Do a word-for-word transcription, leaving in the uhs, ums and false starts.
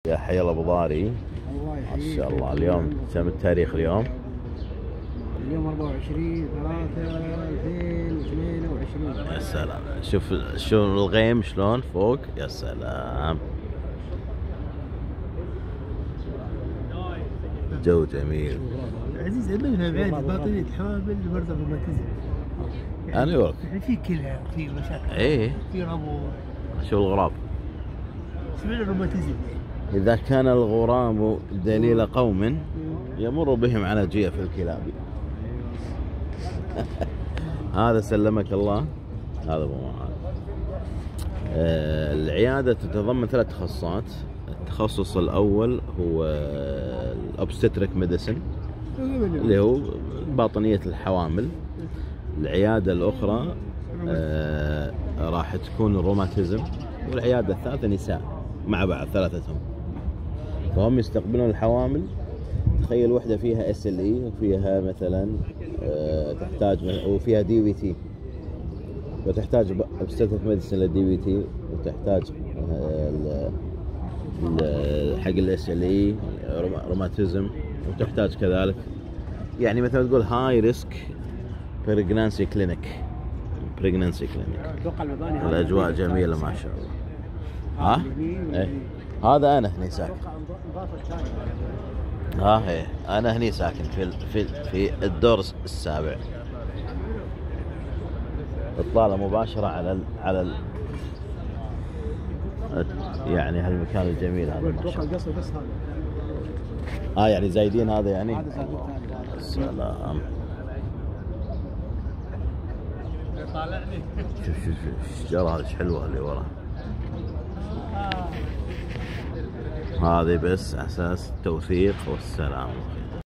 يا حي الله ابو ضاري. الله ما يحييك. شاء الله. اليوم كم التاريخ اليوم؟ اليوم أربعة وعشرين ثلاثة ألفين واثنين وعشرين. يا سلام. شوف شوف الغيم شلون فوق. يا سلام. جو جميل. عزيز عندنا بعيد باطنية حوامل برضه روماتيزم. انا يورك يعني في كلى في مشاكل. ايه في ربو. شو الغراب؟ سمعنا الروماتيزم. إذا كان الغرام دليل قوم يمر بهم على جيف الكلاب. هذا سلمك الله. هذا ابو معاذ. آه العيادة تتضمن ثلاث تخصصات. التخصص الأول هو الأوبستريك ميديسن اللي هو باطنية الحوامل. العيادة الأخرى آه راح تكون الروماتيزم، والعيادة الثالثة نساء مع بعض ثلاثتهم. فهم يستقبلون الحوامل. تخيل وحده فيها اس ال اي وفيها مثلا أه تحتاج وفيها دي في تي، وتحتاج obstetric medicine للدي في تي، وتحتاج أه حق الاس ال اي روماتيزم، وتحتاج كذلك يعني مثلا تقول هاي ريسك بريجنانسي كلينيك. بريجنانسي كلينيك. الاجواء جميله ما شاء الله. ها؟ ايه هذا انا هني ساكن. ها ايه انا هني ساكن في في في الدور السابع. اطلاله مباشره على ال على ال يعني هالمكان الجميل هذا ما شاء الله. القصر بس هذا. اه يعني زايدين هذا يعني. هذا زايد الثاني. السلام. شوف شوف شوف الشجره هذه حلوه اللي ورا. هذه بس اساس التوثيق والسلام.